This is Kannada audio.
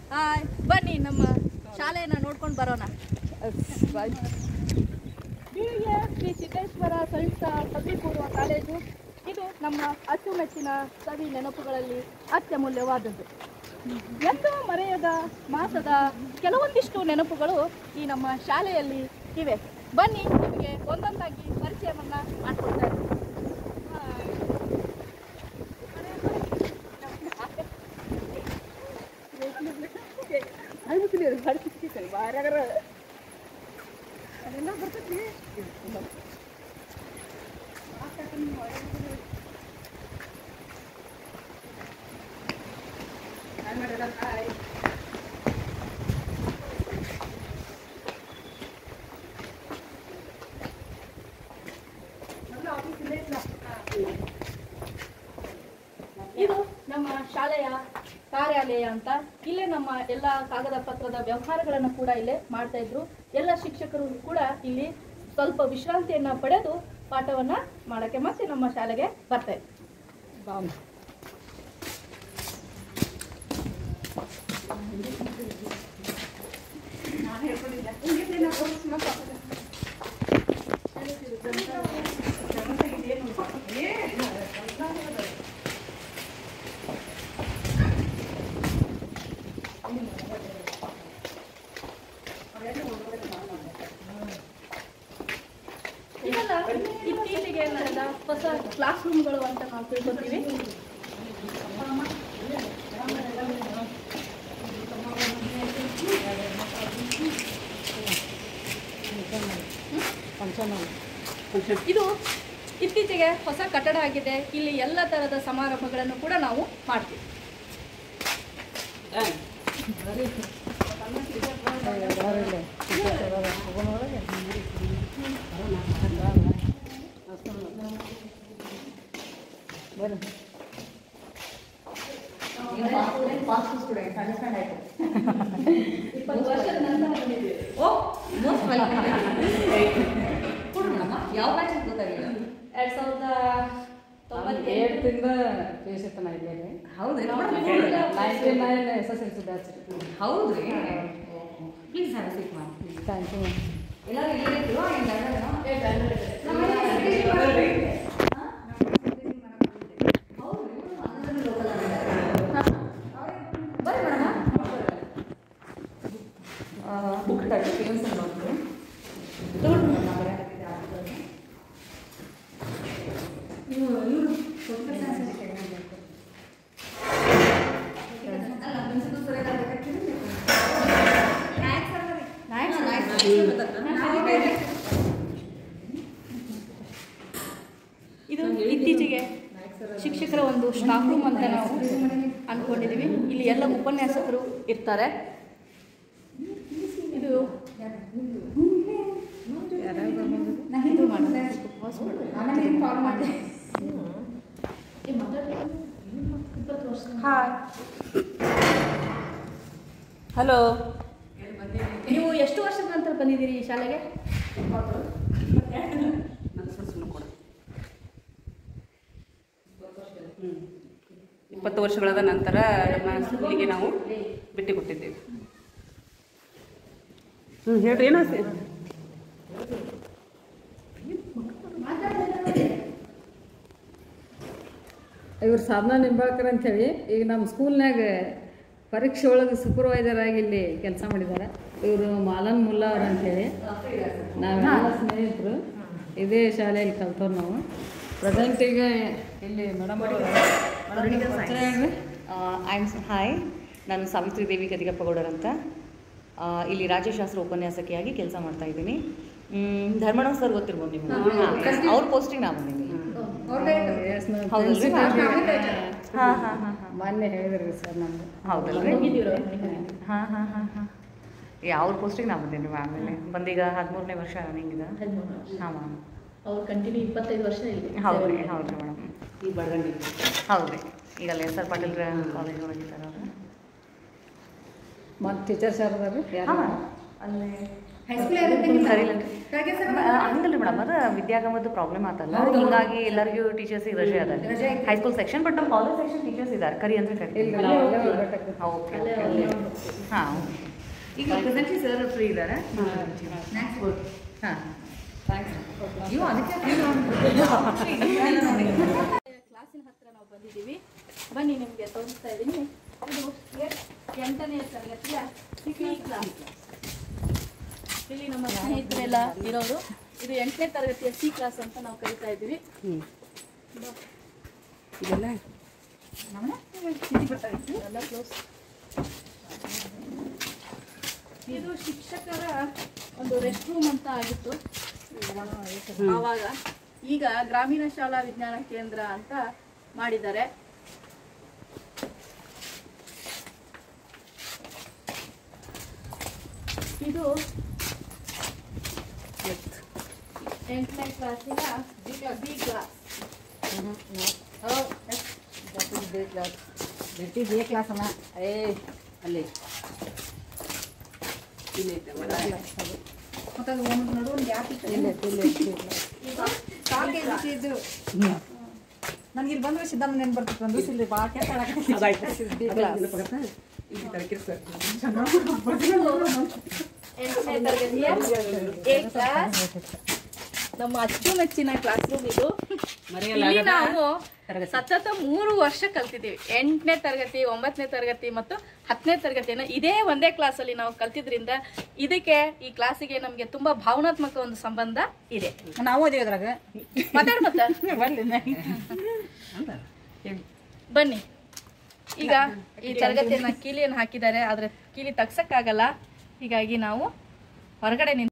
ಬನ್ನಿ ನಮ್ಮ ಶಾಲೆಯನ್ನು ನೋಡ್ಕೊಂಡು ಬರೋಣ. ಶ್ರೀ ಸಿದ್ದೇಶ್ವರ ಸಂಯುಕ್ತ ಪದವಿ ಪೂರ್ವ ಕಾಲೇಜು ಇದು ನಮ್ಮ ಅಚ್ಚುಮೆಚ್ಚಿನ ಸವಿ ನೆನಪುಗಳಲ್ಲಿ ಅತ್ಯಮೂಲ್ಯವಾದದ್ದು. ಎಂದೂ ಮರೆಯದ ಮಾಸದ ಕೆಲವೊಂದಿಷ್ಟು ನೆನಪುಗಳು ಈ ನಮ್ಮ ಶಾಲೆಯಲ್ಲಿ ಇವೆ. ಬನ್ನಿ ನಿಮಗೆ ಒಂದೊಂದಾಗಿ ಪರಿಚಯವನ್ನು ಮಾಡಿಕೊಡ್ತಾರೆ. ಅದೆಲ್ಲ ಬರ್ತೈತಿ. ಇದು ನಮ್ಮ ಶಾಲೆಯ ಕಾರ್ಯಾಲಯ ಅಂತ. ಇಲ್ಲೇ ನಮ್ಮ ಎಲ್ಲ ಕಾಗದ ಪತ್ರದ ವ್ಯವಹಾರಗಳನ್ನು ಕೂಡ ಇಲ್ಲೇ ಮಾಡ್ತಾ ಇದ್ರು. ಎಲ್ಲ ಶಿಕ್ಷಕರು ಕೂಡ ಇಲ್ಲಿ ಸ್ವಲ್ಪ ವಿಶ್ರಾಂತಿಯನ್ನ ಪಡೆದು ಪಾಠವನ್ನ ಮಾಡಕ್ಕೆ ಮತ್ತೆ ನಮ್ಮ ಶಾಲೆಗೆ ಬರ್ತಾ ಇದ್ರು. ಇತ್ತೀಚೆಗೆ ನಡೆದ ಹೊಸ ಕ್ಲಾಸ್ ರೂಮ್ಗಳು ಅಂತ ನಾವು ತಿಳ್ಕೊತೀವಿ. ಇದು ಇತ್ತೀಚೆಗೆ ಹೊಸ ಕಟ್ಟಡ ಆಗಿದೆ. ಇಲ್ಲಿ ಎಲ್ಲ ತರಹದ ಸಮಾರಂಭಗಳನ್ನು ಕೂಡ ನಾವು ಮಾಡ್ತೀವಿ. ಯಾವ ಬ್ಯಾಚ್ ಗೊತ್ತಾಗಿಲ್ಲ. 2097 ಇದ್ದೇನೆ. ಹೌದ್ರಿ, SSLC ಬ್ಯಾಚ್. ಹೌದ್ರಿ, ಪ್ಲೀಸ್ ಹ್ಯಾವ್ ಸೀಟ್ ಮಾಡಿ. Thank you. ಎಲ್ಲರೂ ಇಲ್ಲಿರೋ ಬುಕ್ ಇದು ಇತ್ತೀಚೆಗೆ ಶಿಕ್ಷಕರ ಒಂದು ಸ್ಟಾಫ್ ರೂಮ್ ಅಂತ ನಾವು ಅಂದ್ಕೊಂಡಿದ್ದೀವಿ. ಇಲ್ಲಿ ಎಲ್ಲ ಉಪನ್ಯಾಸಕರು ಇರ್ತಾರೆ. ಇದು ಹಲೋ, ನೀವು ಎಷ್ಟು ವರ್ಷದ ನಂತರ ಬಂದಿದ್ದೀರಿ ಈ ಶಾಲೆಗೆ? 20 ವರ್ಷಗಳ ನಂತರ ನಮ್ಮ ಸ್ಕೂಲಿಗೆ ನಾವು ಭೇಟಿ ಕೊಟ್ಟಿದ್ದೇವೆ. ಹೇಳ್ರಿ, ಏನೋ ಇವ್ರು ಸಾಧನಾ ನಿಂಬಾಳ್ಕರ್ ಅಂಥೇಳಿ ಈಗ ನಮ್ಮ ಸ್ಕೂಲ್ನಾಗ ಪರೀಕ್ಷೆ ಒಳಗೆ ಸೂಪರ್ವೈಸರ್ ಆಗಿ ಇಲ್ಲಿ ಕೆಲಸ ಮಾಡಿದ್ದಾರೆ. ಇವರು ಮಾಲನ್ ಮುಲ್ಲಾ ಅವ್ರು ಅಂಥೇಳಿ. ನಾವೆಲ್ಲ ಸ್ನೇಹಿತರು, ಇದೇ ಶಾಲೆಯಲ್ಲಿ ಕಲ್ತವ್ರು ನಾವು. ಪ್ರೆಸೆಂಟಿಗೆ ಇಲ್ಲಿ ಮೇಡಮ್ ಹಾಯ್, ನಾನು ಸಾವಿತ್ರಿ ದೇವಿ ಗದಿಗಪ್ಪಗೌಡರ್ ಅಂತ. ಇಲ್ಲಿ ರಾಜ್ಯಶಾಸ್ತ್ರ ಉಪನ್ಯಾಸಕಿಯಾಗಿ ಕೆಲಸ ಮಾಡ್ತಾ ಇದ್ದೀನಿ. ಧರ್ಮಣ್ಣ ಸರ್ ಗೊತ್ತಿರ್ಬೋದು ನಿಮ್ಗೆ. ಅವ್ರ ಪೋಸ್ಟಿಂಗ್ ನಾ ಬಂದೀನಿ. ಮೊನ್ನೆ ಹೇಳಿದ್ರಿ ಸರ್ ನಮ್ಗೆ. ಹೌದಲ್ರಿ? ಅವ್ರ ಪೋಸ್ಟಿಂಗ್ ನಾ ಬಂದೀನಿ ಮ್ಯಾಮ್. ಆಮೇಲೆ ಬಂದೀಗ 13ನೇ ವರ್ಷ ರನ್ನಿಂಗ್. ಹಾಂ ಮ್ಯಾಮ್. ಅವ್ರು ಕಂಟಿನ್ಯೂ 25 ವರ್ಷ ಇಲ್ಲಿ. ಹೌದ್ರಿ, ಹೌದ್ರಿ ಮೇಡಮ್. ಈಗ ಬಡಗಂಡಿ. ಹೌದ್ರಿ, ಈಗ ಅಲ್ಲಿ SR ಪಾಟೀಲ್ ಕಾಲೇಜ್ ಒಳಗಿದ್ದಾರೆ ಅವರು. ಮತ್ತು ಟೀಚರ್ಸ್ ಯಾರು ಅದಾರ? ಹಾಂ, ಅಲ್ಲಿ ಹಂಗಲ್ರಿ ಮೇಡಮ್, ಅದು ವಿದ್ಯಾಗಮದ ಪ್ರಾಬ್ಲಮ್ ಆತಲ್ಲ, ಹಿಂಗಾಗಿ ಎಲ್ಲರಿಗೂ ಟೀಚರ್ಸಿಗೆ ರಜೆ ಅದ ಹೈಸ್ಕೂಲ್ ಸೆಕ್ಷನ್. ಬಟ್ ನಮ್ಮ ಕಾಲೇಜ್ ಸೆಕ್ಷನ್ ಟೀಚರ್ಸ್ ಇದ್ದಾರೆ, ಕರಿ ಅಂದ್ರೆ ಕರಿ. ಓಕೆ ಹಾಂ, ಈಗ ಪ್ರೆಸೆಂಟ್ಲಿ ಸರ್ ಫ್ರೀ ಇದ್ದಾರೆ. ಹಾಂ, ನೀವು ಅದಕ್ಕೆ ಕ್ಲಾಸಿನ ಹತ್ರ ನಾವು ಬಂದಿದ್ದೀವಿ. ಬನ್ನಿ, ನಿಮಗೆ ತೋರಿಸ್ತಾ ಇದ್ದೀನಿ. ಇದು 8ನೇ ತರಗತಿಯ ಸಿಕ್ಲಿ ಕ್ಲಾಸ್. ಇಲ್ಲಿ ನಮ್ಮ ಸ್ನೇಹಿತರೆಲ್ಲ ಇರೋರು. ಇದು 8ನೇ ತರಗತಿಯ ಸಿ ಕ್ಲಾಸ್ ಅಂತ ನಾವು ಕರಿತಾ ಇದ್ದೀವಿ. ಎಲ್ಲ ಕ್ಲೋಸ್. ಇದು ಶಿಕ್ಷಕರ ಒಂದು ರೆಸ್ಟ್ ರೂಮ್ ಅಂತ ಆಗಿತ್ತು ಆವಾಗ. ಈಗ ಗ್ರಾಮೀಣ ಶಾಲಾ ವಿಜ್ಞಾನ ಕೇಂದ್ರ ಅಂತ ಮಾಡಿದ್ದಾರೆ. ಇದು 8ನೇ ಕ್ಲಾಸಿನ ಬಿ ಕ್ಲಾಸ್. ಕ್ಲಾಸ್ ಅಮ್ಮ ಅಲ್ಲಿ ನನಗೆ ಇಲ್ಲಿ ಬಂದ್ರೆ ಸಿದ್ದಮ್ಮ ನೆನ್ ಬರ್ತಿತ್ತು. ಒಂದು ಇಲ್ಲಿ ಭಾಳ ಕೆಟ್ಟ ನಮ್ಮ ಅಚ್ಚುಮೆಚ್ಚಿನ ಕ್ಲಾಸ್ ರೂಮ್ ಇದು. ಇಲ್ಲಿ ನಾವು ಸತತ 3 ವರ್ಷ ಕಲ್ತಿದ್ದೀವಿ. 8ನೇ ತರಗತಿ, 9ನೇ ತರಗತಿ ಮತ್ತು 10ನೇ ತರಗತಿಯನ್ನು ಇದೇ ಒಂದೇ ಕ್ಲಾಸಲ್ಲಿ ನಾವು ಕಲ್ತಿದ್ರಿಂದ ಇದಕ್ಕೆ ಈ ಕ್ಲಾಸಿಗೆ ನಮಗೆ ತುಂಬಾ ಭಾವನಾತ್ಮಕ ಒಂದು ಸಂಬಂಧ ಇದೆ. ನಾವು ಅದೇ ಅದ್ರಾಗ ಬನ್ನಿ. ಈಗ ಈ ತರಗತಿಯನ್ನ ಕೀಲಿಯನ್ನು ಹಾಕಿದ್ದಾರೆ, ಆದ್ರೆ ಕೀಲಿ ತಗ್ಸಕ್ಕಾಗಲ್ಲ. ಹೀಗಾಗಿ ನಾವು ಹೊರಗಡೆ